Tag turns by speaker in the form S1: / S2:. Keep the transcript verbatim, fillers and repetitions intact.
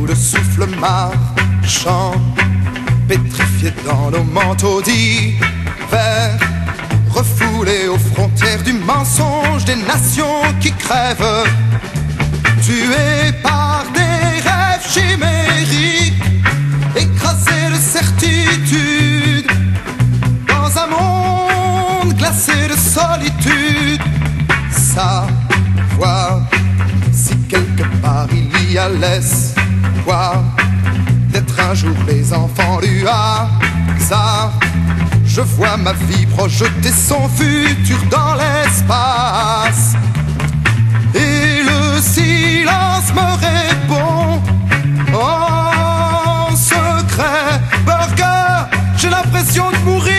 S1: bout de souffle marchant, pétrifiés dans nos manteaux d'hiver, refoulés aux frontières du mensonge des nations qui crèvent, tués par des rêves chimériques, écrasés de certitude, dans un monde glacé de solitude. Savoir si quelque part il y a l'espoir d'être un jour les enfants du hasard. Je vois ma vie projeter son futur dans l'espace, et le silence me répond en secret: Burger, j'ai l'impression de mourir.